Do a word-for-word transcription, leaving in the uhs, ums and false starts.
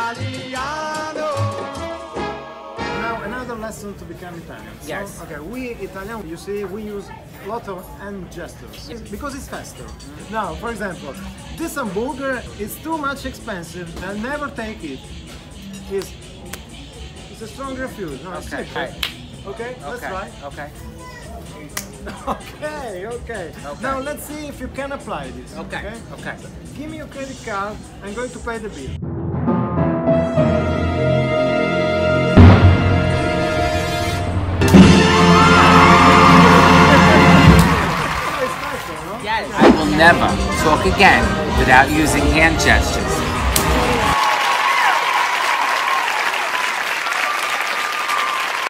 italiano. Now another lesson to become Italian. So, Yes. Okay, we Italian, you see, we use a lot of hand gestures because it's faster. Mm. Now, for example, this hamburger is too much expensive. I'll never take it. It's, it's a strong refuse. No, it's Okay. simple. Okay, let's Okay. try. Okay. Okay, okay, Okay. Now let's see if you can apply this. Okay. Okay. Give me your credit card. I'm going to pay the bill. Yes. I will never talk again without using hand gestures.